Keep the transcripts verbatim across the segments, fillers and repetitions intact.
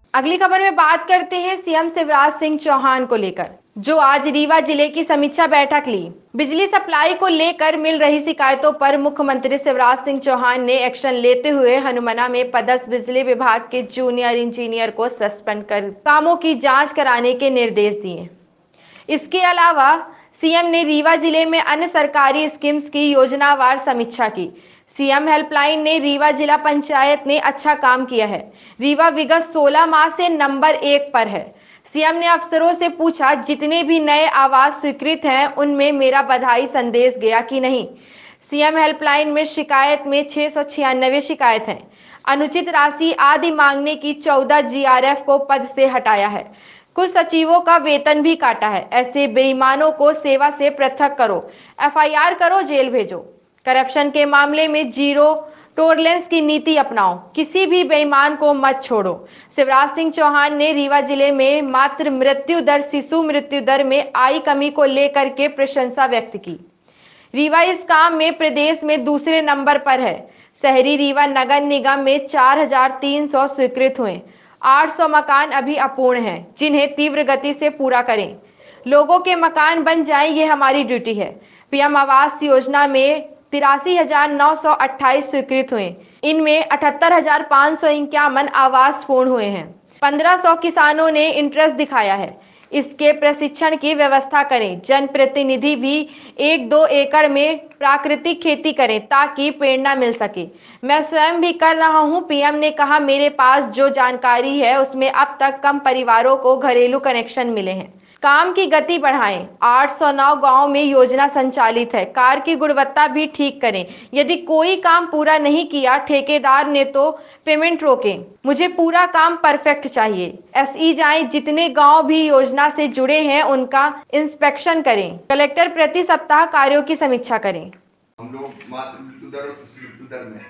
अगली खबर में बात करते हैं सीएम शिवराज सिंह चौहान को लेकर, जो आज रीवा जिले की समीक्षा बैठक ली। बिजली सप्लाई को लेकर मिल रही शिकायतों पर मुख्यमंत्री शिवराज सिंह चौहान ने एक्शन लेते हुए हनुमाना में पदस्थ बिजली विभाग के जूनियर इंजीनियर को सस्पेंड कर कामों की जांच कराने के निर्देश दिए। इसके अलावा सीएम ने रीवा जिले में अन्य सरकारी स्कीम्स की योजनावार समीक्षा की। सीएम हेल्पलाइन ने रीवा जिला पंचायत ने अच्छा काम किया है। रीवा विगत सोलह माह से नंबर एक पर है। सीएम ने अफसरों से पूछा, जितने भी नए आवास स्वीकृत हैं उनमें मेरा बधाई संदेश गया कि नहीं। सीएम हेल्पलाइन में शिकायत में छह सौ छियानवे शिकायत है। अनुचित राशि आदि मांगने की चौदह जीआरएफ को पद से हटाया है। कुछ सचिवों का वेतन भी काटा है। ऐसे बेईमानों को सेवा से पृथक करो, एफआईआर करो, जेल भेजो। करप्शन के मामले में जीरो टॉलरेंस की नीति अपनाओ, किसी भी बेईमान को मत छोड़ो। शिवराज सिंह चौहान ने रीवा जिले में मातृ मृत्यु दर, शिशु मृत्यु दर में आई कमी को लेकर के प्रशंसा व्यक्त की। रीवा इस काम में प्रदेश में दूसरे नंबर पर है। शहरी रीवा नगर निगम में चार हजार तीन सौ स्वीकृत हुए। आठ सौ मकान अभी अपूर्ण हैं, जिन्हें तीव्र गति से पूरा करें। लोगों के मकान बन जाएं, ये हमारी ड्यूटी है। पीएम आवास योजना में तिरासी हजार नौ सौ अट्ठाईस स्वीकृत हुए। इनमें अठहत्तर हजार पाँच सौ इक्यावन आवास पूर्ण हुए हैं। पंद्रह सौ किसानों ने इंटरेस्ट दिखाया है। इसके प्रशिक्षण की व्यवस्था करें। जनप्रतिनिधि भी एक दो एकड़ में प्राकृतिक खेती करें ताकि प्रेरणा मिल सके। मैं स्वयं भी कर रहा हूं। पीएम ने कहा, मेरे पास जो जानकारी है उसमें अब तक कम परिवारों को घरेलू कनेक्शन मिले हैं। काम की गति बढ़ाएं। आठ सौ नौ गांव में योजना संचालित है। कार्य की गुणवत्ता भी ठीक करें। यदि कोई काम पूरा नहीं किया ठेकेदार ने तो पेमेंट रोकें। मुझे पूरा काम परफेक्ट चाहिए। एसई जाएं, जितने गांव भी योजना से जुड़े हैं उनका इंस्पेक्शन करें। कलेक्टर प्रति सप्ताह कार्यों की समीक्षा करें। हम लोग मातृ मृत्यु दर और शिशु मृत्यु दर में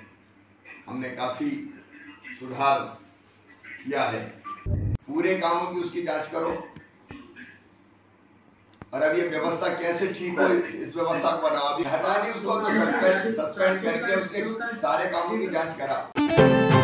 हमने काफी सुधार किया है। पूरे कामों की उसकी जांच करो और अब ये व्यवस्था कैसे ठीक हो, इस व्यवस्था को बनाओ। अभी हटा दी उसको, तो सस्पेंड सस्पेंड करके उसके सारे कामों की जांच करा।